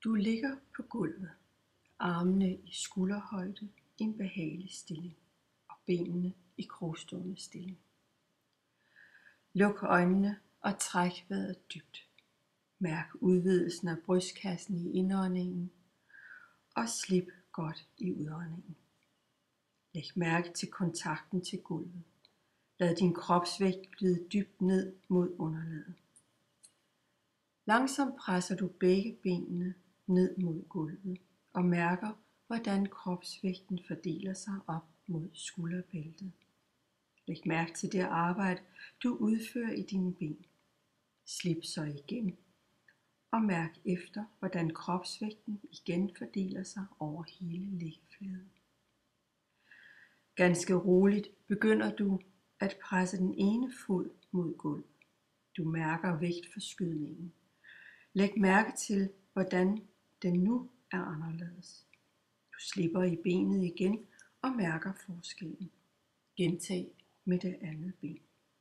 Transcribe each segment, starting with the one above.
Du ligger på gulvet, armene i skulderhøjde i en behagelig stilling og benene i krogstående stilling. Luk øjnene og træk vejret dybt. Mærk udvidelsen af brystkassen i indåndingen og slip godt i udåndingen. Læg mærke til kontakten til gulvet. Lad din kropsvægt glide dybt ned mod underlaget. Langsomt presser du begge benene ned mod gulvet og mærker, hvordan kropsvægten fordeler sig op mod skulderbæltet. Læg mærke til det arbejde, du udfører i dine ben. Slip så igen og mærk efter, hvordan kropsvægten igen fordeler sig over hele liggefladen. Ganske roligt begynder du at presse den ene fod mod gulvet. Du mærker vægtforskydningen. Læg mærke til, hvordan den nu er anderledes. Du slipper i benet igen og mærker forskellen. Gentag med det andet ben.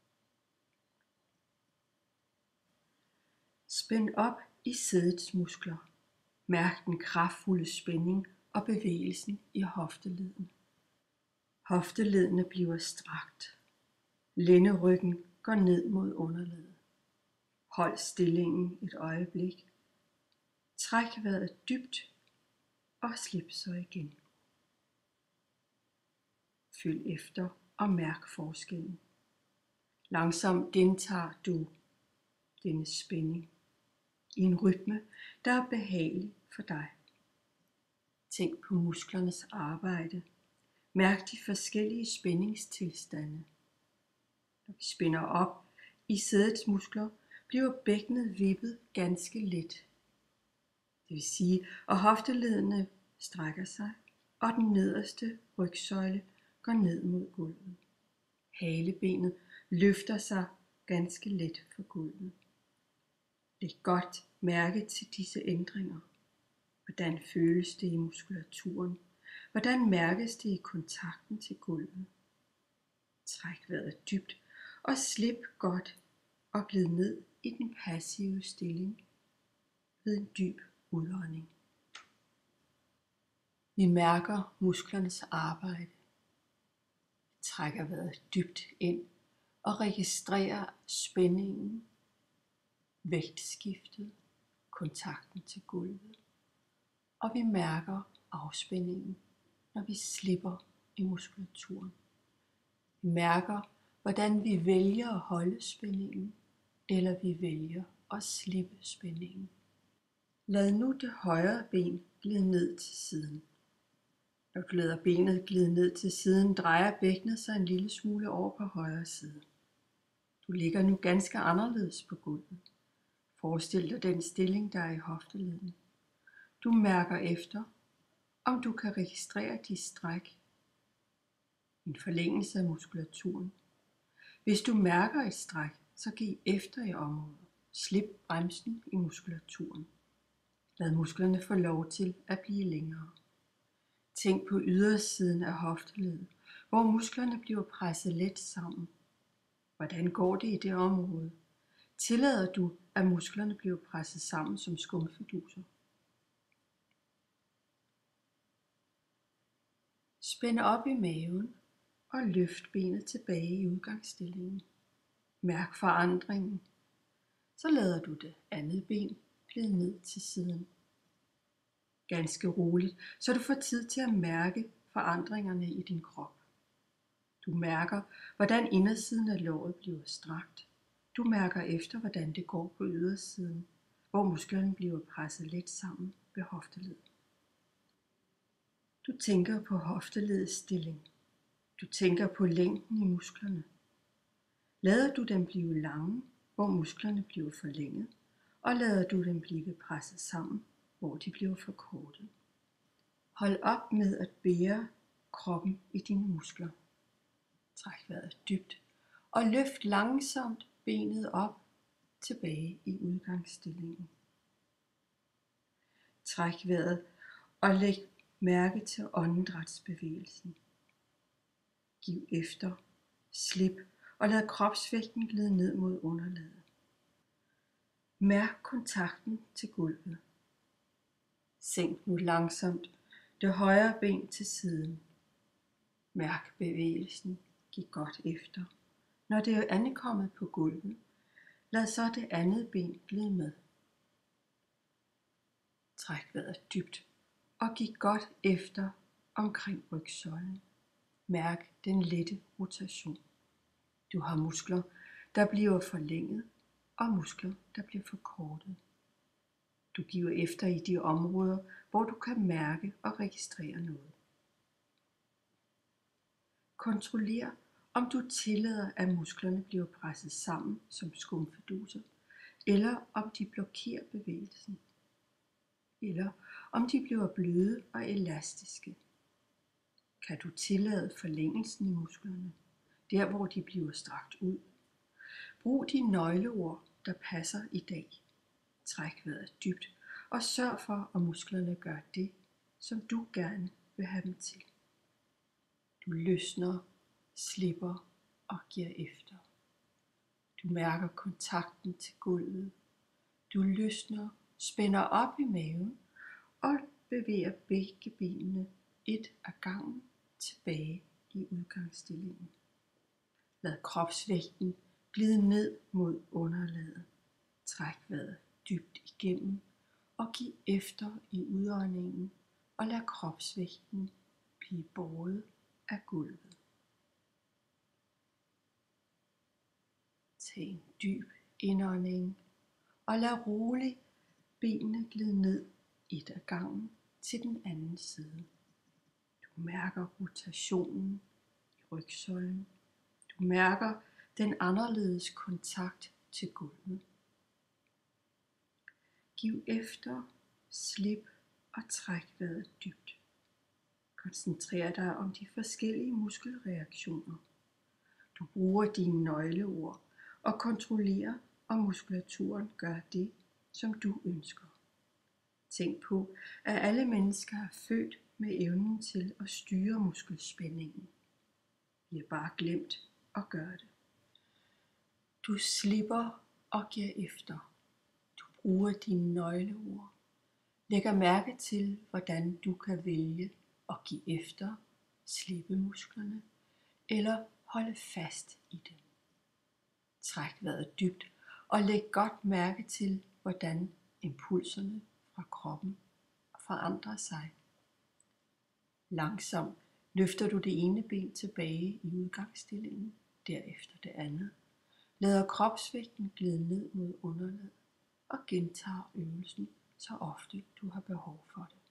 Spænd op i sædets muskler. Mærk den kraftfulde spænding og bevægelsen i hofteledene. Hofteledene bliver strakt. Lænderyggen går ned mod underlaget. Hold stillingen et øjeblik. Træk vejret dybt og slip så igen. Følg efter og mærk forskellen. Langsomt gentager du denne spænding i en rytme, der er behagelig for dig. Tænk på musklernes arbejde. Mærk de forskellige spændingstilstande. Når vi spænder op i sædets muskler, bliver bækkenet vippet ganske let. Det vil sige, at hofteledene strækker sig, og den nederste rygsøjle går ned mod gulvet. Halebenet løfter sig ganske let fra gulvet. Læg godt mærke til disse ændringer. Hvordan føles det i muskulaturen? Hvordan mærkes det i kontakten til gulvet? Træk vejret dybt og slip godt og glid ned i den passive stilling ved en dyb udånding. Vi mærker musklernes arbejde. Trækker vejret dybt ind og registrerer spændingen, vægtskiftet, kontakten til gulvet. Og vi mærker afspændingen, når vi slipper i muskulaturen. Vi mærker, hvordan vi vælger at holde spændingen, eller vi vælger at slippe spændingen. Lad nu det højre ben glide ned til siden. Når du lader benet glide ned til siden, drejer bækkenet sig en lille smule over på højre side. Du ligger nu ganske anderledes på gulvet. Forestil dig den stilling, der er i hofteledene. Du mærker efter, om du kan registrere de stræk. En forlængelse af muskulaturen. Hvis du mærker et stræk, så giv efter i området. Slip bremsen i muskulaturen. Lad musklerne få lov til at blive længere. Tænk på ydersiden af hofteledet, hvor musklerne bliver presset let sammen. Hvordan går det i det område? Tillader du, at musklerne bliver presset sammen som skumfiduser? Spænd op i maven og løft benet tilbage i udgangsstillingen. Mærk forandringen. Så lader du det andet ben glide ned til siden. Ganske roligt, så du får tid til at mærke forandringerne i din krop. Du mærker, hvordan indersiden af låret bliver strakt. Du mærker efter, hvordan det går på ydersiden, hvor musklerne bliver presset let sammen ved hofteledet. Du tænker på hofteledets stilling. Du tænker på længden i musklerne. Lader du dem blive lange, hvor musklerne bliver forlænget, og lader du dem blive presset sammen, hvor de bliver forkortet. Hold op med at bære kroppen i dine muskler. Træk vejret dybt og løft langsomt benet op tilbage i udgangsstillingen. Træk vejret og læg mærke til åndedrætsbevægelsen. Giv efter, slip og lad kropsvægten glide ned mod underlaget. Mærk kontakten til gulvet. Sænk nu langsomt det højre ben til siden. Mærk bevægelsen. Giv godt efter. Når det er ankommet på gulvet, lad så det andet ben glide med. Træk vejret dybt og giv godt efter omkring rygsøjlen. Mærk den lette rotation. Du har muskler, der bliver forlænget, og muskler, der bliver forkortet. Du giver efter i de områder, hvor du kan mærke og registrere noget. Kontroller, om du tillader, at musklerne bliver presset sammen som skumfiduser, eller om de blokerer bevægelsen, eller om de bliver bløde og elastiske. Kan du tillade forlængelsen i musklerne, der hvor de bliver strakt ud? Brug de nøgleord, der passer i dag. Træk vejret dybt og sørg for, at musklerne gør det, som du gerne vil have dem til. Du løsner, slipper og giver efter. Du mærker kontakten til gulvet. Du løsner, spænder op i maven og bevæger begge benene et ad gangen tilbage i udgangsstillingen. Lad kropsvægten glide ned mod underlaget. Træk vejret dybt igennem og giv efter i udåndingen og lad kropsvægten blive båret af gulvet. Tag en dyb indånding og lad roligt benene glide ned et ad gangen til den anden side. Du mærker rotationen i rygsøjlen. Du mærker den anderledes kontakt til gulvet. Giv efter, slip og træk vejret dybt. Koncentrer dig om de forskellige muskelreaktioner. Du bruger dine nøgleord og kontrollerer, om muskulaturen gør det, som du ønsker. Tænk på, at alle mennesker er født med evnen til at styre muskelspændingen. Vi har bare glemt at gøre det. Du slipper og giver efter. Du bruger dine nøgleord. Lægger mærke til, hvordan du kan vælge at give efter, slippe musklerne eller holde fast i dem. Træk vejret dybt og læg godt mærke til, hvordan impulserne fra kroppen forandrer sig. Langsomt løfter du det ene ben tilbage i udgangsstillingen, derefter det andet. Lader kropsvægten glide ned mod underlaget og gentager øvelsen så ofte du har behov for det.